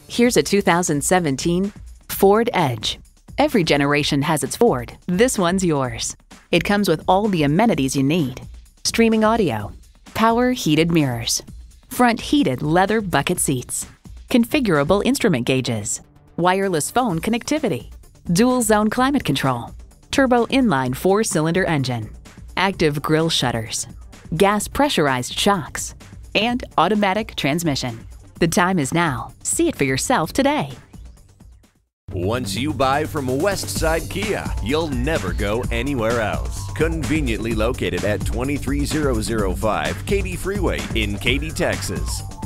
Here's a 2017 Ford Edge. Every generation has its Ford. This one's yours. It comes with all the amenities you need. Streaming audio, power heated mirrors, front heated leather bucket seats, configurable instrument gauges, wireless phone connectivity, dual zone climate control, turbo inline 4-cylinder engine, active grille shutters, gas pressurized shocks, and automatic transmission. The time is now. See it for yourself today. Once you buy from Westside Kia, you'll never go anywhere else. Conveniently located at 23005 Katy Freeway in Katy, Texas.